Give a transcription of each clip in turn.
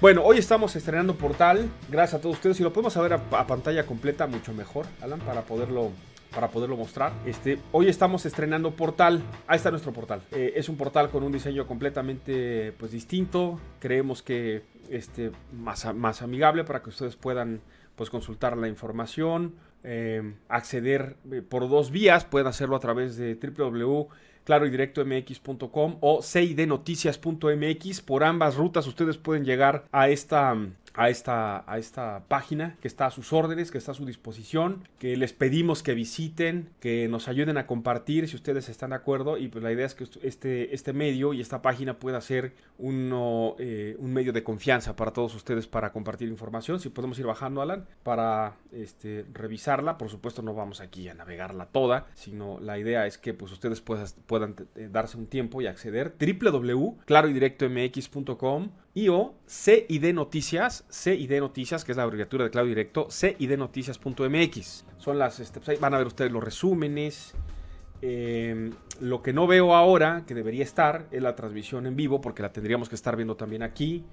Bueno, hoy estamos estrenando portal. Gracias a todos ustedes. Si lo podemos ver a pantalla completa, mucho mejor, Alan, para poderlo mostrar. Hoy estamos estrenando portal. Ahí está nuestro portal. Es un portal con un diseño completamente pues distinto. Creemos que más amigable para que ustedes puedan pues consultar la información, acceder por dos vías. Pueden hacerlo a través de www.claroydirectomx.com o cidnoticias.mx. Por ambas rutas ustedes pueden llegar a esta página que está a sus órdenes, que está a su disposición, que les pedimos que visiten, que nos ayuden a compartir si ustedes están de acuerdo. Y pues la idea es que este medio y esta página pueda ser un medio de confianza para todos ustedes para compartir información. Si podemos ir bajando, Alan, para revisarla. Por supuesto no vamos aquí a navegarla toda, sino la idea es que pues ustedes puedan darse un tiempo y acceder. www.claroydirectomx.com y o CID Noticias, que es la abreviatura de Claro Directo, cidnoticias.mx. Son las, van a ver ustedes los resúmenes. Lo que no veo ahora, que debería estar, es la transmisión en vivo, porque la tendríamos que estar viendo también aquí.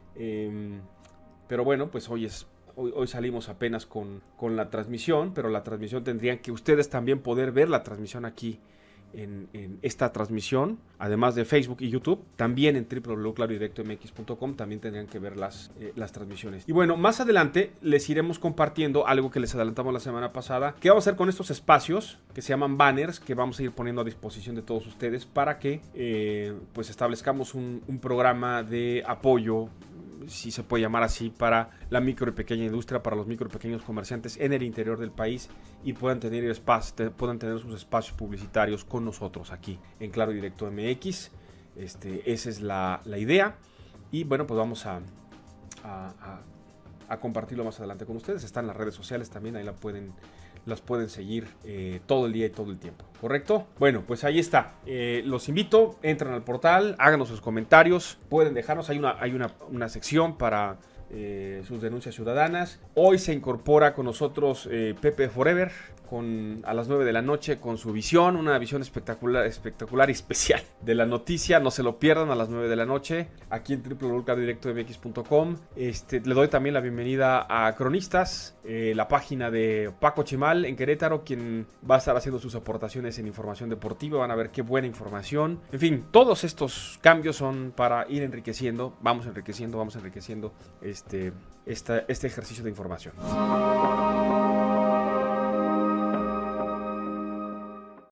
Pero bueno, pues hoy salimos apenas con la transmisión, pero la transmisión tendrían que ustedes también poder ver la transmisión aquí. En esta transmisión, además de Facebook y YouTube, también en www.claroydirectomx.com también tendrían que ver las transmisiones. Y bueno, más adelante les iremos compartiendo algo que les adelantamos la semana pasada, que vamos a hacer con estos espacios que se llaman banners, que vamos a ir poniendo a disposición de todos ustedes para que pues establezcamos un programa de apoyo, si se puede llamar así, para la micro y pequeña industria, para los micro y pequeños comerciantes en el interior del país, y puedan tener sus espacios publicitarios con nosotros aquí en Claro Directo MX. Esa es la idea. Y bueno, pues vamos a compartirlo más adelante con ustedes. Están las redes sociales también, ahí las pueden seguir todo el día y todo el tiempo, ¿correcto? Bueno, pues ahí está. Los invito, entren al portal, háganos sus comentarios, pueden dejarnos, hay una sección para sus denuncias ciudadanas. Hoy se incorpora con nosotros Pepe Forever a las 9 de la noche con su visión, una visión espectacular y especial de la noticia. No se lo pierdan a las 9 de la noche aquí en www.claroydirectomx.com. Le doy también la bienvenida a Cronistas, la página de Paco Chimal en Querétaro, quien va a estar haciendo sus aportaciones en información deportiva. Van a ver qué buena información. En fin, todos estos cambios son para ir enriqueciendo. Vamos enriqueciendo este ejercicio de información.